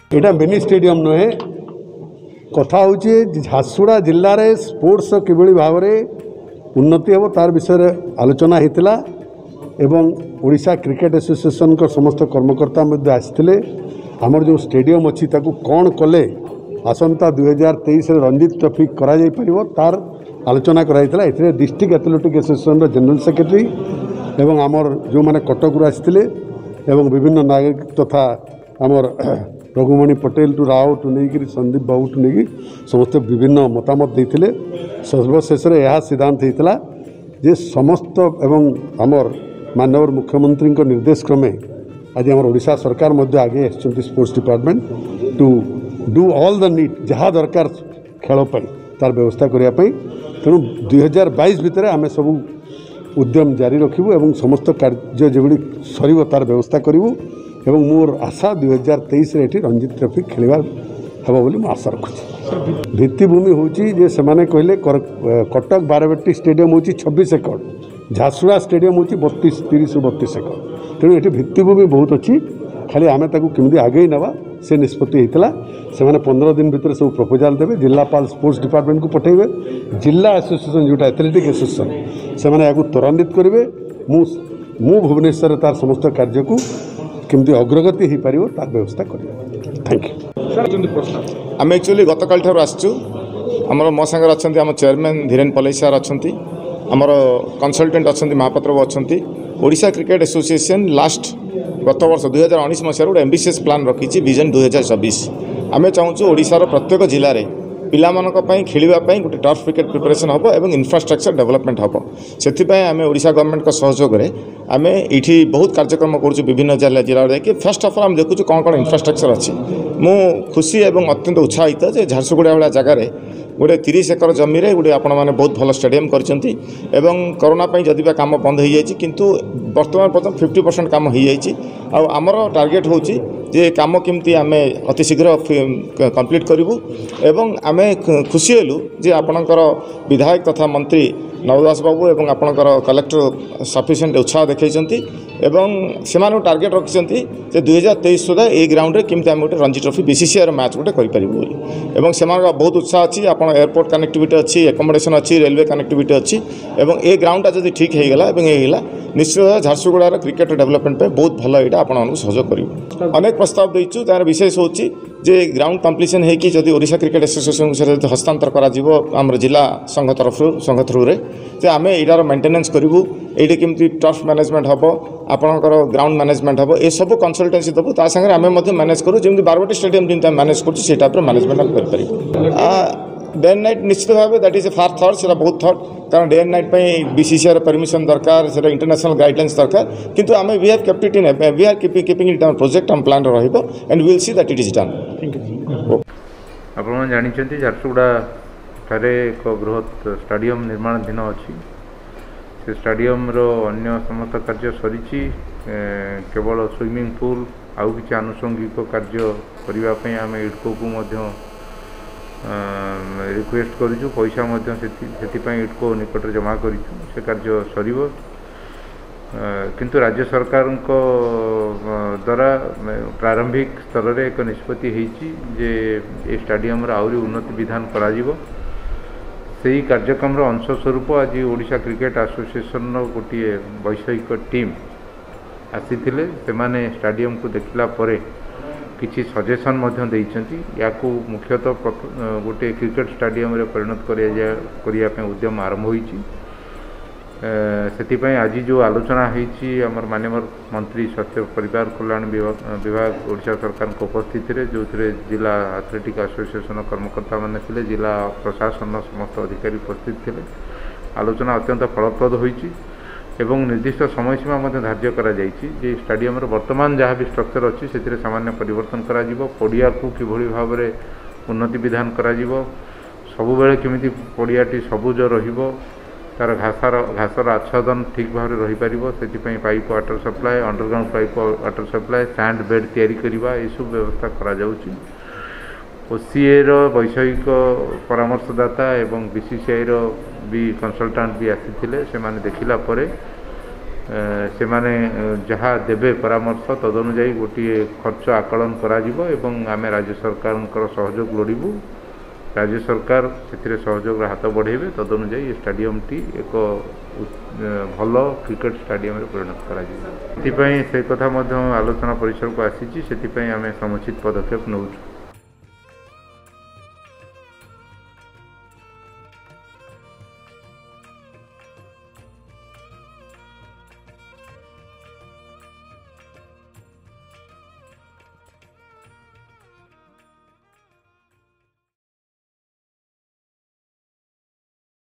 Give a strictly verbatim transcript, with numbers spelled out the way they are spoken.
यहाँ mini stadium नुहे कथा हूँ झारसुगुड़ा जिले में स्पोर्ट्स किभली भाव में उन्नति हे तार विषय आलोचना होता एवं ओडिशा क्रिकेट एसोसिएशन को समस्त कर्मकर्ता आसते आमर जो स्टेडियम अच्छी कौन कले आसंता दुई हजार तेईस रणजीत ट्रॉफी करा तार आलोचना कराइला। ए district athletic association general secretary एवं आमर जो मैंने कटक आसते एवं विभिन्न नागरिक तथा आमर रघुमणि पटेल टू राव टू नहीं संदीप बाबू टू नहीं समस्त विभिन्न मतामत देते सर्वशेष यह सिद्धांत होता जे समस्त एवं आमर माननीय मुख्यमंत्री निर्देश क्रमे आज आम ओडिशा सरकार मध्य आगे आसुँच sports department to do all the need जहाँ दरकार खेल तार व्यवस्था करने तेणु दुई हजार बाईस भितर आम सब उद्यम जारी रखू एवं समस्त कार्य जो सर तार व्यवस्था करूँ एवं मोर आशा दुई हजार तेईस रणजीत ट्रॉफी खेलवा हम बोली आशा रखुच्छी। भित्तिभूमि हूँ से कहले कटक बारवाटी स्टेडियम हूँ छब्बीस एकड़ झारसुगुड़ा स्टेडियम हूँ बतीस तीस बतीस एकड़ तेणु ये भित्तिभूमि बहुत अच्छी खाली आम केमी आगे नवा से निष्पत्ति होता से पंद्रह दिन भितर सब प्रपोजाल देवे जिलापाल स्पोर्ट्स डिपार्टमेंट को पठेबे जिला एसोसिएशन जोटा एथलेटिक एसोसिएशन से त्वरान्वित करेंगे मु भुवनेश्वर तार समस्त कार्य को केमती अग्रगति हो पार तार व्यवस्था करें। Thank you. आम एक्चुअली गतकाल ठार आसचु आमर मो सागर अच्छा आम चेयरमैन धीरेन पल्लई सार अच्छा आमर कनसल्टेंट अच्छा महापात्र अच्छा ओडिशा क्रिकेट एसोसिएशन लास्ट गत वर्ष दुई हजार उन्नीस मसीह गोटे एम्बिशियस प्लान रखी विजन दुई हजार चौबीस आम चाहूँ ओडिशार प्रत्येक जिले में पिलामानक खेलवाई गोटे टर्फ क्रिकेट प्रिपरेशन हम और इंफ्रास्ट्रक्चर डेवलपमेंट हम से आम ओडिशा गवर्नमेंट का सहयोग में आम ये बहुत कार्यक्रम करुँ विभिन्न जिला जिला जाकि फर्स्ट अफ ऑल आम देखु कौन कौन इंफ्रास्ट्रक्चर अच्छी मु खुशी और अत्यंत उत्साहित जे झारसुगुड़ा भाया जगार गोटे तीस एकर जमी गोटे आपण मैंने बहुत भल स्टेडियम करछंती एवं कोरोना जदि कम बंद हो जाए किंतु वर्तमान पर्यटन फिफ्टी परसेंट कम हो जाए आमर टार्गेट हूँ जे कम केमती आम अति शीघ्र कंप्लीट करूँ एवं आम खुशी हेलु जे आपणकर विधायक तथा मंत्री नवदास बाबू एवं आपणकर कलेक्टर सफिशिएंट उत्साह देखते एवं से टार्गेट रखिंट दुई हजार तेईस सुधा ये ग्राउंड केमती आम गोटे रणजी ट्रॉफी बीसीसीआई मैच गोटे करें और से बहुत उत्साह अच्छी आप एयरपोर्ट कनेक्टिविटी अच्छी एकोमोडेशन अच्छी रेलवे कनेक्टिविटी अच्छी और ये ग्राउंडटा जब ठीक होगा ये निश्चित झारसुगुड़ार क्रिकेट डेवलपमेंट बहुत भल यहाँ आपको सहयोग कर अनेक प्रस्ताव देचु तार विशेष हूँ जे ग्राउंड कम्प्लीसन होगी जदि ओडिशा क्रिकेट एसोसिएशन से हस्तांतर कर जिला संघ तरफ संघ थ्रु रे आम यार मेंटेनेंस करूँ ये केमती टर्फ मैनेजमेंट हम आपणकर ग्राउंड मैनेजमेंट हम ये सब कंसल्टेंसी देवु ता संगे आम मैनेज करूँ जमी बारवाटी स्टेडियम जमी मैनेज करूँ से टाइप मैनेजमेंट आम कर डे एंड नाइट निश्चित भाव that is a far thought से बहुत थॉट कारण day and night BCCI permission दरकार से इंटरनेशनल गाइडलाइंस दरकार किंतु आम we have kept it in we are keeping it our project आम प्लान रहिबो and we will see that it is done. आपण जानिछंती झारसुगुड़ा ठारे एक बृहत स्टेडियम निर्माणाधीन अच्छी से स्टेडियम रो अन्य समस्त कार्य सरी केवल स्विमिंग पूल आउ किसी आनुषंगिक कार्य करने आम इडको को रिक्वेस्ट करूँ पैसा से इडको निकट जमा करूँ से कार्य सर किंतु राज्य सरकार द्वारा प्रारंभिक स्तर में एक निष्पत्ति जे ए स्टेडियम आहरी उन्नति विधान करा से कार्यक्रम अंशस्वरूप आज ओडिशा क्रिकेट एसोसिएशन गोटे वैषयिक टीम आसी से स्टेडियम को देखला परे किसी सजेसन या मुख्यतः गोटे क्रिकेट स्टेडियम रे परिणत करने उद्यम आरंभ होती से आज जो आलोचना होती आमर माननीय मंत्री स्वास्थ्य परिवार कल्याण विभाग ओडिशा सरकार उपस्थित जो थे जिला एथलेटिक एसोसिएशन कर्मकर्ता माने थिले जिला प्रशासन समस्त अधिकारी उपस्थित थे आलोचना अत्यंत फलप्रद होती एवं निर्दिष्ट समय सीमा धार्य करा जे स्टेडियम वर्तमान जहाँ भी स्ट्रक्चर अच्छी से सामान्य परिवर्तन करा पड़िया को किभली भाव में उन्नति विधान करा सबु बेले केमिति पड़ियाटी सबुज रहिबो तार घासर घासर आच्छादन ठीक भाव में रहीपर से pipe water supply underground pipe water supply sand bed तैयारी करवा सब व्यवस्था करा जाउची। ओसीए रो वैषयिक परामर्शदाता एवं बीसीसीआई रो भी कंसल्टेंट भी आसी से देखला परे ସେମାନେ ଯାହା ଦେବେ ପରାମର୍ଶ ତଦନୁଯାୟୀ ଗୋଟିଏ ଖର୍ଚ୍ଚ ଆକଳନ କରାଯିବ ଏବଂ ଆମେ ରାଜ୍ୟ ସରକାରଙ୍କର ସହଯୋଗ ଲୋଡ଼ିବୁ। ରାଜ୍ୟ ସରକାର ସେଥିରେ ସହଯୋଗର ହାତ ବଢ଼ାଇବେ, ତଦନୁଯାୟୀ ଏ ଷ୍ଟାଡିୟମଟି ଏକ ଭଲ କ୍ରିକେଟ ଷ୍ଟାଡିୟମରେ ପରିଣତ କରାଯିବ। ସେଥିପାଇଁ ସେ କଥା ମଧ୍ୟ ଆଲୋଚନା ପରିସରକୁ ଆସିଛି, ସେଥିପାଇଁ ଆମେ ସମୁଚିତ ପଦକ୍ଷେପ ନେଉଛୁ।